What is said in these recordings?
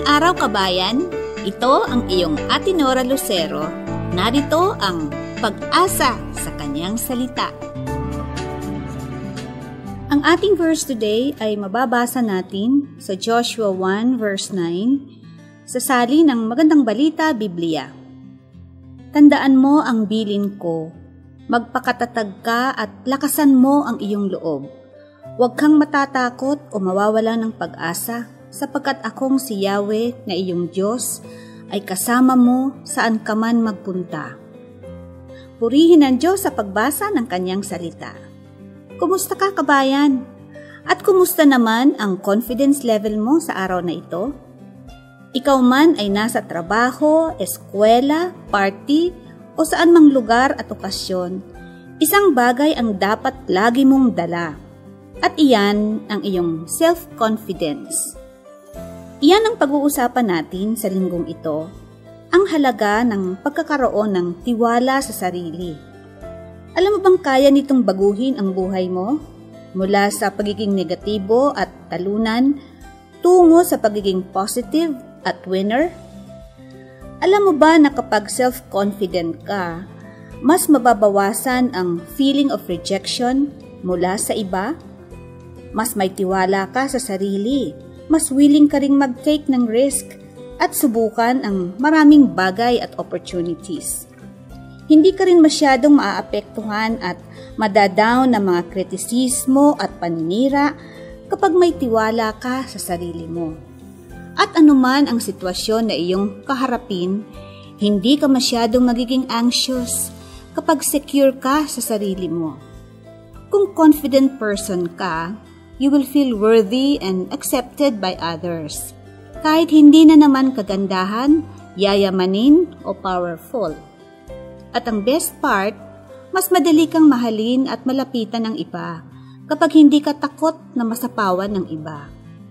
Magandang araw kabayan, ito ang iyong Ate Nora Lucero. Narito ang pag-asa sa kanyang salita. Ang ating verse today ay mababasa natin sa Joshua 1 verse 9 sa sali ng Magandang Balita, Biblia. Tandaan mo ang bilin ko, magpakatatag ka at lakasan mo ang iyong loob. Huwag kang matatakot o mawawala ng pag-asa, sapagkat akong si Yahweh na iyong Diyos ay kasama mo saan ka man magpunta. Purihin ang Diyos sa pagbasa ng kanyang salita. Kumusta ka kabayan? At kumusta naman ang confidence level mo sa araw na ito? Ikaw man ay nasa trabaho, eskwela, party o saan mang lugar at okasyon, isang bagay ang dapat lagi mong dala. At iyan ang iyong self-confidence. Iyan ang pag-uusapan natin sa linggong ito, ang halaga ng pagkakaroon ng tiwala sa sarili. Alam mo bang kaya nitong baguhin ang buhay mo? Mula sa pagiging negatibo at talunan, tungo sa pagiging positive at winner? Alam mo ba na kapag self-confident ka, mas mababawasan ang feeling of rejection mula sa iba? Mas may tiwala ka sa sarili, mas willing ka ring mag-take ng risk at subukan ang maraming bagay at opportunities. Hindi ka rin masyadong maaapektuhan at madadown ng mga kritisismo at paninira kapag may tiwala ka sa sarili mo. At anuman ang sitwasyon na iyong kaharapin, hindi ka masyadong magiging anxious kapag secure ka sa sarili mo. Kung confident person ka, you will feel worthy and accepted by others. Kahit hindi na naman kagandahan, yayamanin o powerful. At ang best part, mas madali kang mahalin at malapitan ng iba kapag hindi ka takot na masapawan ng iba.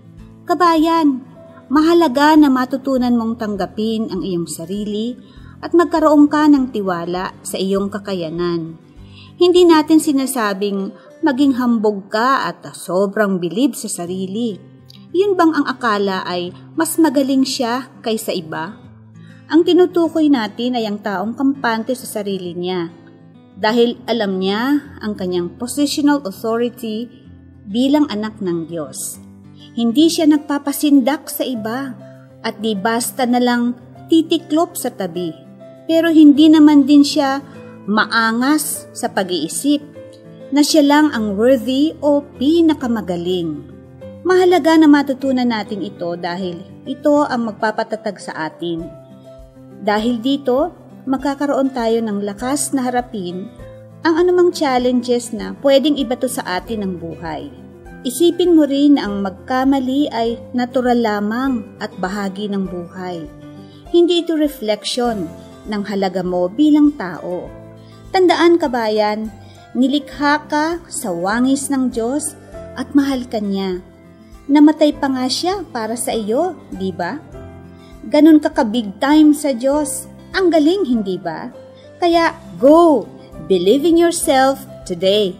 Kabayan, mahalaga na matutunan mong tanggapin ang iyong sarili at magkaroon ka ng tiwala sa iyong kakayanan. Hindi natin sinasabing maging hambog ka at sobrang bilib sa sarili. Yun bang ang akala ay mas magaling siya kaysa iba? Ang tinutukoy natin ay ang taong kampante sa sarili niya dahil alam niya ang kanyang positional authority bilang anak ng Diyos. Hindi siya nagpapasindak sa iba at di basta na lang titiklop sa tabi. Pero hindi naman din siya maangas sa pag-iisip na siya lang ang worthy o pinakamagaling. Mahalaga na matutunan natin ito dahil ito ang magpapatatag sa atin. Dahil dito, magkakaroon tayo ng lakas na harapin ang anumang challenges na pwedeng ibato sa atin ng buhay. Isipin mo rin na ang magkamali ay natural lamang at bahagi ng buhay. Hindi ito reflection ng halaga mo bilang tao. Tandaan kabayan, nilikha ka sa wangis ng Diyos at mahal ka niya. Namatay pa nga siya para sa iyo, di ba? Ganun ka ka-big time sa Diyos. Ang galing, hindi ba? Kaya go! Believe in yourself today.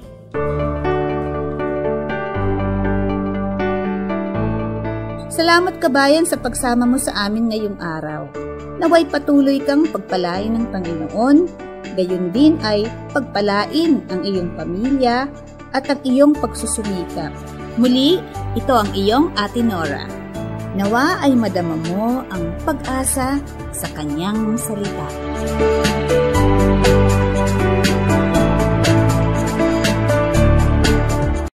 Salamat kabayan sa pagsama mo sa amin ngayong araw. Naway patuloy kang pagpalain ng Panginoon. Gayon din ay pagpalain ang iyong pamilya at ang iyong pagsusumikap. Muli, ito ang iyong Ate Nora. Nawa ay madama mo ang pag-asa sa kanyang salita.